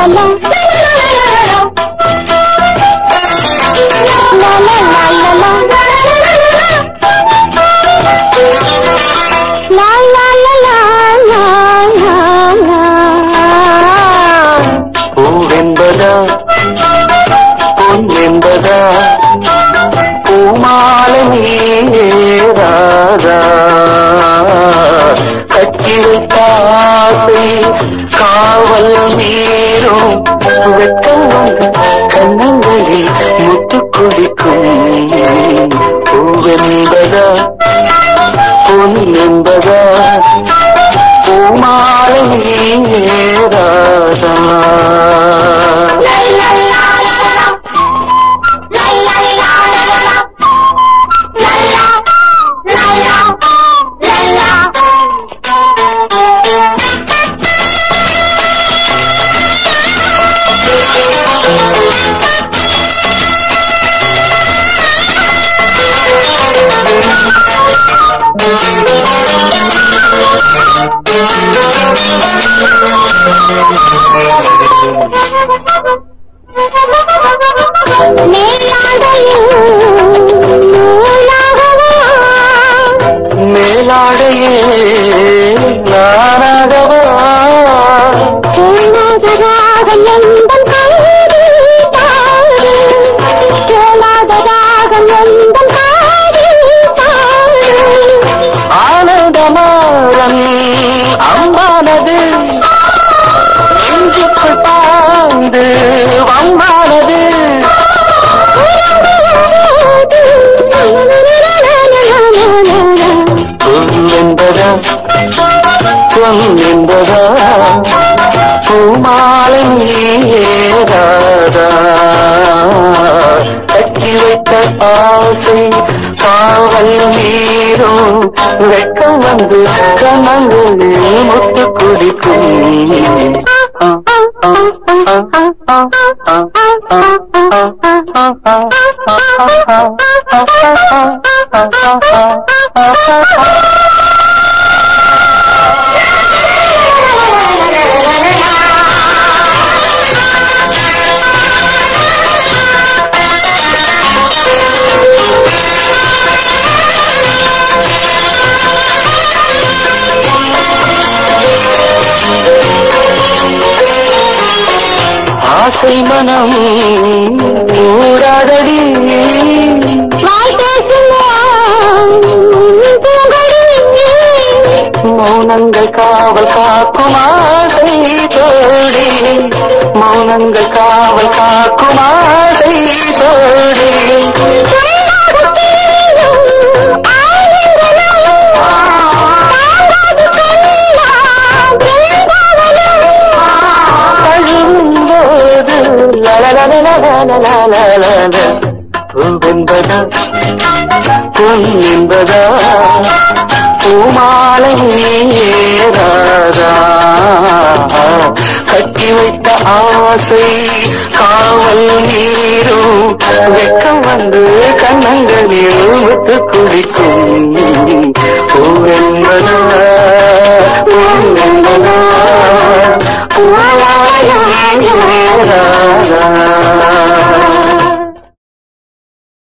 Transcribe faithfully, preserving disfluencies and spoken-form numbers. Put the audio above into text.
பூவென்பதா பொன் என்பதா பூமாலை நீராதா கட்டி வைத்த ஆசை காவல் மீறும் வெட்கம் கண்ணங்களில் முத்து குடிக்கும் பூவென்பதா பொன் என்பதா பூமாலை நீராதா மேலாடையே நானாகவா ஆனந்தமாரம் அம்பானது நெஞ்சுக்குள் பாய்ந்து வம்பானது என்பதா பொன் என்பதா பூமாலை நீராதா கட்டி வைத்த ஆசை காவல் மீறும் வெட்கம் வந்து கண்ணங்களில் முத்து குடிக்கும் ஆசை மனம் ஊராடடி மௌனங்கள் காவல் காக்கும் ஆசை தோடி மௌனங்கள் காவல் காக்கும் ஆசை தோடி பூவென்பதா பொன் என்பதா பூமாலை நீராதா கட்டி வைத்த ஆசை காவல் நீரும் வெட்கம் வந்து கண்ணங்களில் முத்து குடிக்கும் பூவென்பதா பொன் என்பதா பூமாலை நீராதா